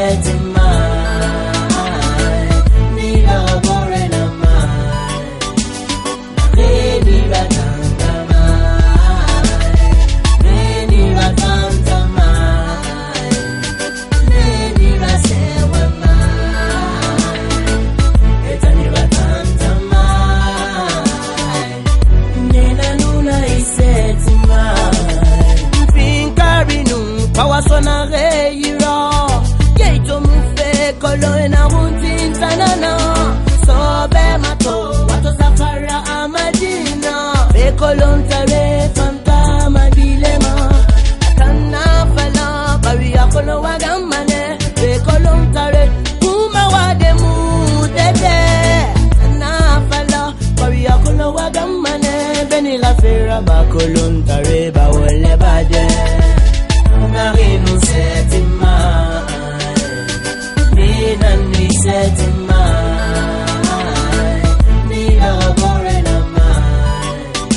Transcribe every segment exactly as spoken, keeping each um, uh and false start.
setting mai ni la bore na mai na ni la tanta mai ni la tanta mai ni la sewa mai eta ni la tanta mai nena nuna I setting mai pinkari nu Pawasona reira Yeito mufe kolo ena huntin tanana Sobe mato wato safara amadina Be kolontare fanta mabilema Atana fala baria kono wagamane Be kolontare kuma wademu dede Atana fala baria kono wagamane Beni la fera ba kolontare ba wole bade Marino setting mai Nina ni setting mai Nina bore na mai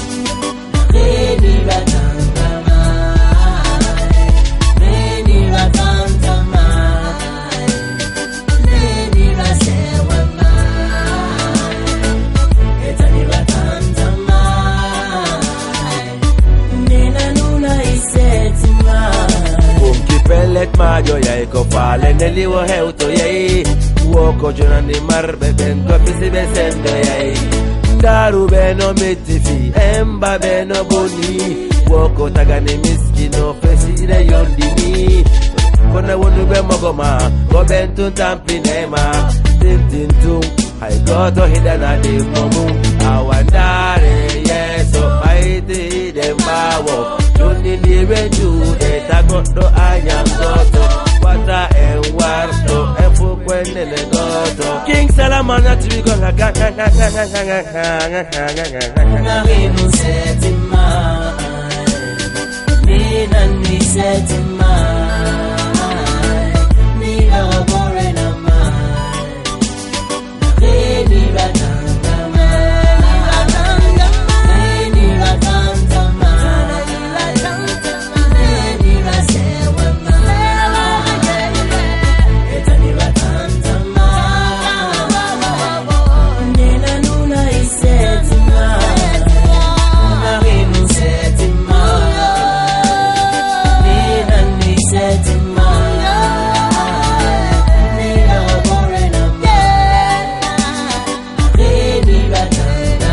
Nini la tanta mai Nini la tanta mai Nini la sewa mai Eta ni la tanta mai Nina nuna I setting mai Pellet majo yai ko fale neli wo heuto yai Woko jona ni marbe ben ko pisi besendo yai Daru beno mitifi emba beno boni Woko tagani miskino fesi de yondini Kona wonu be mogoma go bentun tampinema Tintintum I got to hidden at the momu Awandare yeso maiti dembawo Juni liwenju etagoto ayangoto Wata enwarto efu kwene negoto King Salamana tuigonga ganga ganga ganga ganga ganga ganga Marino setting mai Nina ni setting mai Nina bore na mai Nini la tanta mai Nini la tanta mai Nini la sewa mai Eta ni la tanta mai Nina nuna I setting mai Marino setting mai Nina ni setting mai Nina bore na Nini la tanta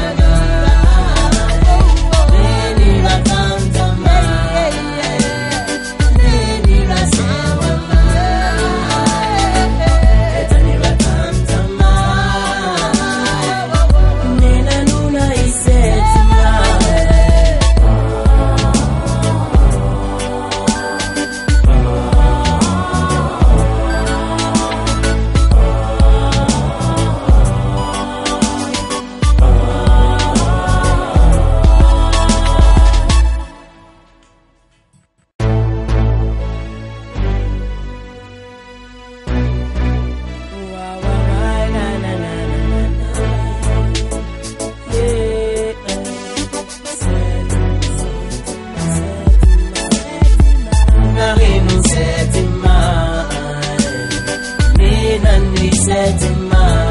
mai Nini la tanta mai Nini la sewa mai Eta ni la tanta mai Nina nuna I setting mai Marino setting mai Nina ni setting mai